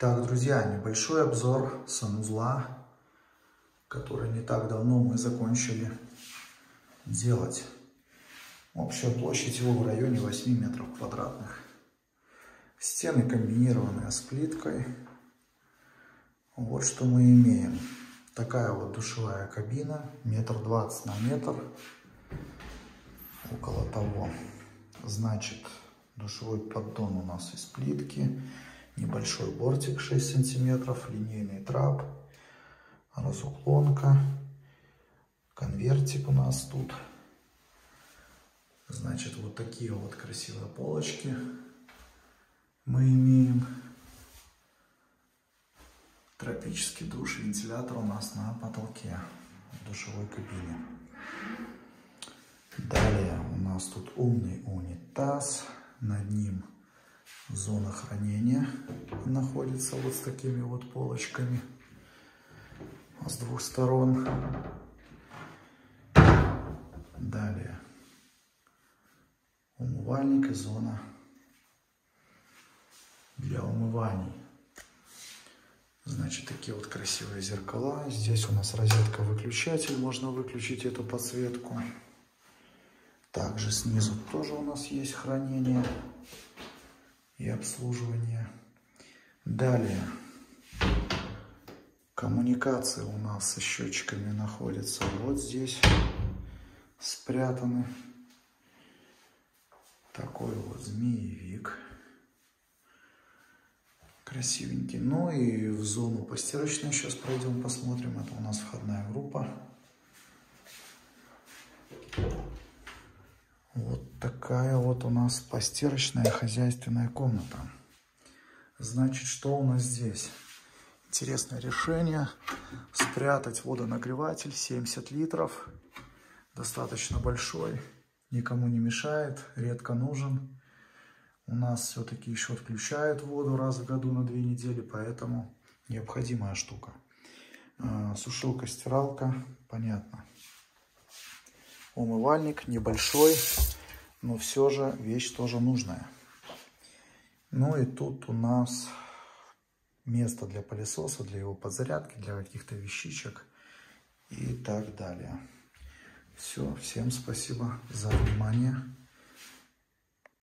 Так, друзья, небольшой обзор санузла, который не так давно мы закончили делать. Общая площадь его в районе 8 метров квадратных. Стены комбинированные с плиткой. Вот что мы имеем. Такая вот душевая кабина, 1,20 на метр, около того. Значит, душевой поддон у нас из плитки, небольшой бортик 6 сантиметров, линейный трап, разуклонка, конвертик у нас тут. Значит, вот такие вот красивые полочки мы имеем. Тропический душ, вентилятор у нас на потолке в душевой кабине. Далее у нас тут умный унитаз, над ним зона хранения находится вот с такими вот полочками с двух сторон. Далее умывальник и зона для умываний. Значит, такие вот красивые зеркала. Здесь у нас розетка-выключатель, можно выключить эту подсветку. Также снизу тоже у нас есть хранение и обслуживание. Далее коммуникации у нас со счетчиками находятся вот здесь, спрятаны. Такой вот змеевик. Красивенький. Ну и в зону постирочную сейчас пройдем, посмотрим. Это у нас входная группа. Вот такая вот у нас постирочная хозяйственная комната. Значит, что у нас здесь? Интересное решение. Спрятать водонагреватель 70 литров. Достаточно большой. Никому не мешает. Редко нужен. У нас все-таки еще отключают воду раз в году на 2 недели, поэтому необходимая штука. Сушилка, стиралка, понятно. Умывальник небольшой, но все же вещь тоже нужная. Ну и тут у нас место для пылесоса, для его подзарядки, для каких-то вещичек и так далее. Все, всем спасибо за внимание.